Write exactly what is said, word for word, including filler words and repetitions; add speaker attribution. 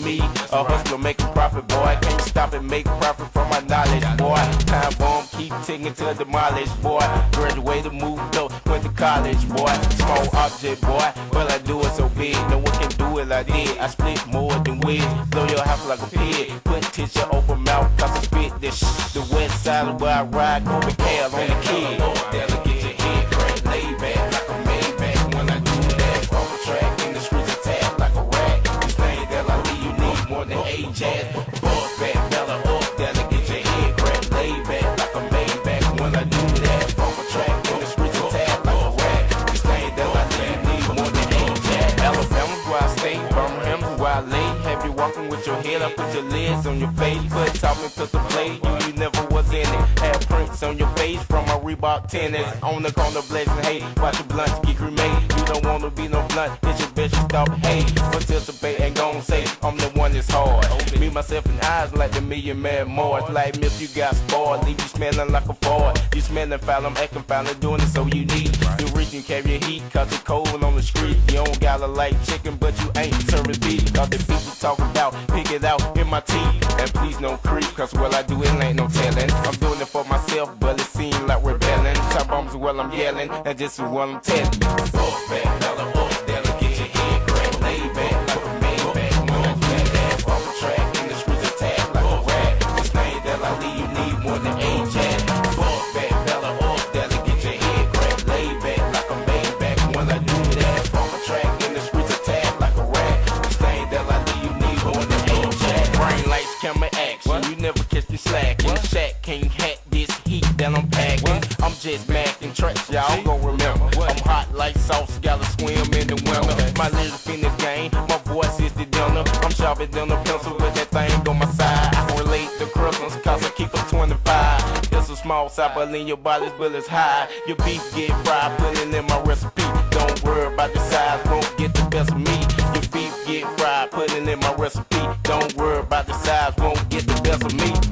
Speaker 1: me. A hustler making profit, boy. Can't stop and make profit from my knowledge, boy. Time bomb keep ticking to demolish, boy. Graduated, moved up, went to college, boy. Small object, boy, but I do it so big. No one can do it like I did. I split more than wigs. Blow your house like a pig. Put tissue open mouth, cause I spit this shit. The west side of where I ride, go to Cal on the kid. That'll get your head cracked, lay back like a Maybach. When I do that, off the track in the streets attack like a rat. This thing that I leave, you need more than eight jazz. Bust back, Bella up, that'll get your head cracked, lay back like a Maybach. When I do that, off the track in the streets attack like a rat. This thing that I leave, you need more than eight jazz. Alabama's where I stay, Birmingham's where I lay. Have you walking with your head up, put your lids on your face. Put talking to the play, you, you never was in it. Have prints on your face from my Reebok tennis. On the corner blazing hate, watch your blunts get cremated. You don't wanna be no blunt, it's your bitch you stop hate. Participate and gon' say, I'm the one that's hard. Me, myself, and eyes like the million man Mars. Like me if you got spoiled, leave you smelling like a Ford. You smelling foul, I'm acting foul, and doing it so unique. You reach and carry your heat, cause it's cold on the street. You don't gotta like chicken, but you ain't serving beef. Cause the beef you talk about, pick it out in my teeth. And please don't creep, cause what I do, it ain't no telling. I'm doing it for myself, but it seems like rebelling. Top bombs while I'm yelling, and this is what I'm telling. Fuck back, dollar up, that'll get your head cracked. Lay back like a Maybach. When I do that, off the track in the streets attack like a rat. This thing that I leave, you need more than eight jazz. Fuck back, dollar up, that'll get your head cracked. Lay back like a Maybach. When I do that, off the track in the streets attack like a rat. This thing that I leave, you need more than eight jazz. Brain lights, camera action, you never catch me slacking. Shaq can't hack this heat that I'm packing. I'm just macking tracks, y'all gon' remember. I'm hot like sauce, gotta swim in the winter. My lyrics in this game, my voice is the dinner. I'm sharper than a pencil with that thing on my side. I can relate to Christmas, cause I keep a twenty-five. It's a small side, but in your body's bullets high. Your beef get fried, put it in my recipe. Don't worry about the size, won't get the best of me. Your beef get fried, put it in my recipe. Don't worry about the size, won't get the best of me.